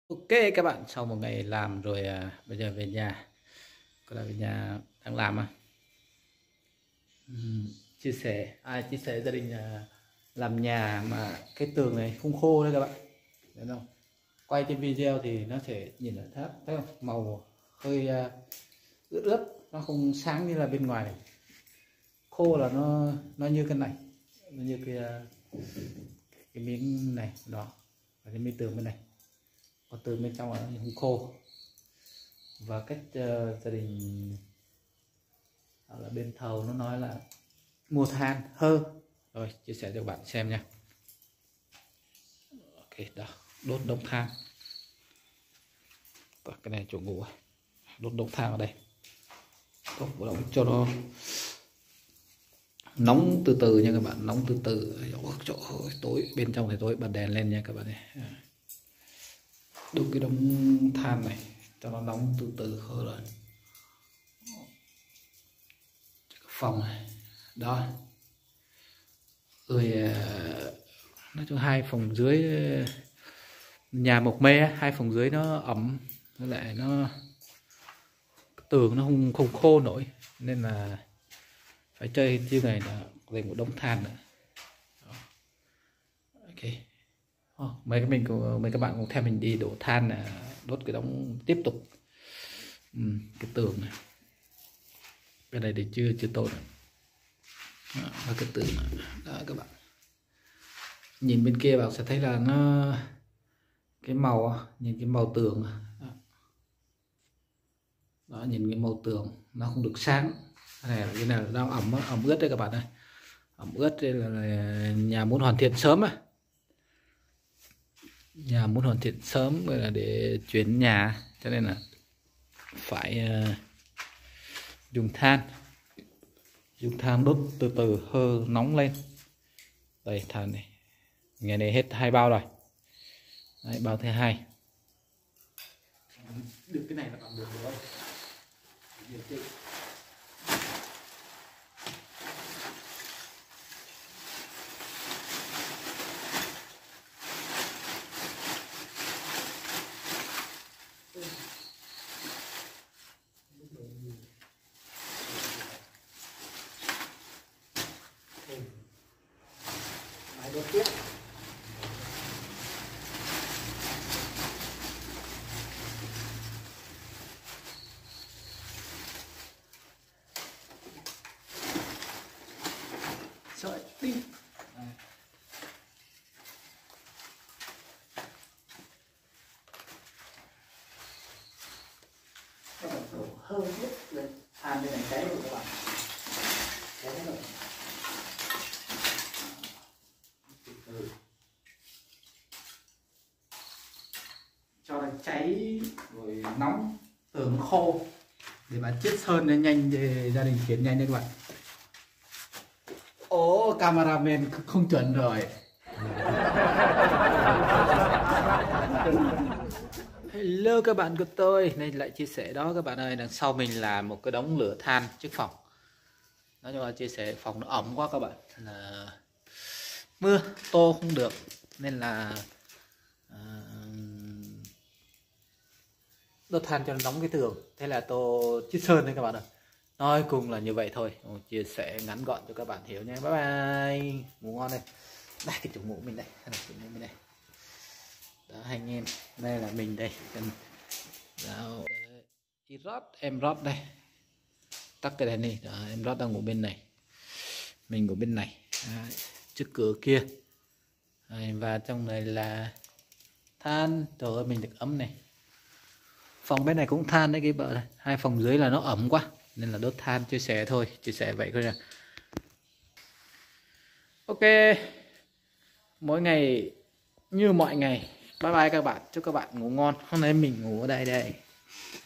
Ok các bạn, sau một ngày làm rồi bây giờ về nhà. Có là về nhà đang làm à? Chia sẻ chia sẻ gia đình làm nhà mà cái tường này không khô đấy các bạn. Thấy không? Quay trên video thì nó sẽ nhìn là thấy không? Màu hơi ướt ướt, nó không sáng như là bên ngoài này. Khô là nó như cái này, nó như cái miếng này đó, và cái miếng tường bên này. Còn tường bên trong là nó không khô. Và cách gia đình là bên thầu nó nói là mua than hơ, rồi chia sẻ cho các bạn xem nha. Ok, đó, đốt đống than. Và cái này chỗ ngủ, đốt đống than ở đây, đốt động cho nó nóng từ từ nha các bạn, nóng từ từ. Chỗ tối bên trong thì tối, bật đèn lên nha các bạn này. Đốt cái đống than này cho nó nóng từ từ hơn rồi. Phòng này đó, rồi nói chung hai phòng dưới, nhà mộc mê, hai phòng dưới nó ẩm, với lại nó tường nó không khô nổi, nên là phải chơi như này là dành một đống than nữa. Ok, mấy các bạn cùng theo mình đi đổ than, đốt cái đống tiếp tục. Cái tường này bên này thì chưa tốt và cái tường này. Đó các bạn nhìn bên kia vào sẽ thấy là nó cái màu, nhìn cái màu tường đó, nhìn cái màu tường nó không được sáng. Cái này là đang ẩm ướt đấy các bạn ơi, ẩm ướt đây là nhà muốn hoàn thiện sớm nhà muốn hoàn thiện sớm là để chuyển nhà, cho nên là phải dùng than đốt từ từ hơ nóng lên. Đây than này, ngày này hết 2 bao rồi. Đấy, bao thứ 2. Được cái này là bằng được rồi. Đốt tiếp. Sợi đi. Các bạn đổ hơi hết lên than bên này cháy rồi các bạn. Cháy rồi. Cho nó cháy rồi nóng, tường khô để mà chiết sơn nó nhanh, để gia đình chuyển nhanh đấy các bạn. Ồ, cameraman không chuẩn rồi. Hello các bạn của tôi, nay lại chia sẻ đó các bạn ơi. Đằng sau mình là một cái đống lửa than trước phòng. Nói chung là chia sẻ phòng nó ẩm quá các bạn, là mưa tô không được, nên là đốt than cho nó nóng cái tường. Thế là tô chiết sơn đấy các bạn ơi. Nói cùng là như vậy thôi, chia sẻ ngắn gọn cho các bạn hiểu nha. Bye bye, ngủ ngon đây. Đây cái chỗ ngủ mình đây, đó hai anh em, đây là mình đây. Đó, em rót đây, tắt cái đèn đi. Đó, em rót đang ngủ bên này, mình ngủ bên này. Đấy, trước cửa kia. Đấy, và trong này là than. Trời ơi, mình được ấm này. Phòng bên này cũng than đấy, cái bờ này. Hai phòng dưới là nó ẩm quá nên là đốt than, chia sẻ thôi, chia sẻ vậy thôi nè. Ok, mỗi ngày như mọi ngày. Bye bye các bạn, chúc các bạn ngủ ngon. Hôm nay mình ngủ ở đây đây.